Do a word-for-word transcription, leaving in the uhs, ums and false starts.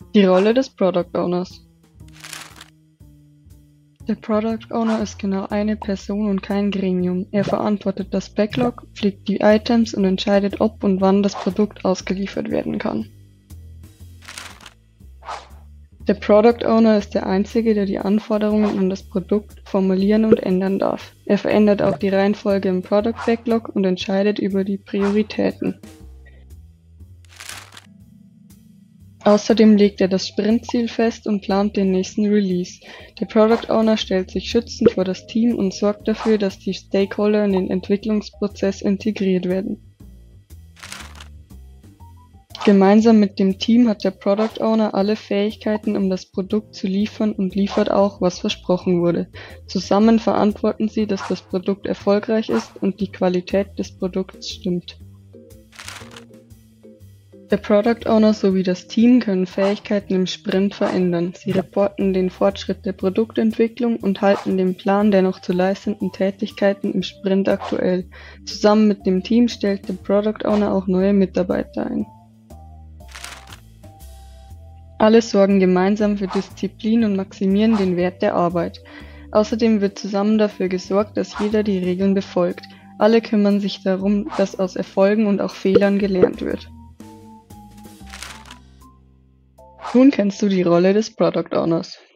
Die Rolle des Product Owners. Der Product Owner ist genau eine Person und kein Gremium. Er verantwortet das Backlog, pflegt die Items und entscheidet, ob und wann das Produkt ausgeliefert werden kann. Der Product Owner ist der Einzige, der die Anforderungen an das Produkt formulieren und ändern darf. Er verändert auch die Reihenfolge im Product Backlog und entscheidet über die Prioritäten. Außerdem legt er das Sprintziel fest und plant den nächsten Release. Der Product Owner stellt sich schützend vor das Team und sorgt dafür, dass die Stakeholder in den Entwicklungsprozess integriert werden. Gemeinsam mit dem Team hat der Product Owner alle Fähigkeiten, um das Produkt zu liefern und liefert auch, was versprochen wurde. Zusammen verantworten sie, dass das Produkt erfolgreich ist und die Qualität des Produkts stimmt. Der Product Owner sowie das Team können Fähigkeiten im Sprint verändern. Sie reporten den Fortschritt der Produktentwicklung und halten den Plan der noch zu leistenden Tätigkeiten im Sprint aktuell. Zusammen mit dem Team stellt der Product Owner auch neue Mitarbeiter ein. Alle sorgen gemeinsam für Disziplin und maximieren den Wert der Arbeit. Außerdem wird zusammen dafür gesorgt, dass jeder die Regeln befolgt. Alle kümmern sich darum, dass aus Erfolgen und auch Fehlern gelernt wird. Nun kennst du die Rolle des Product Owners.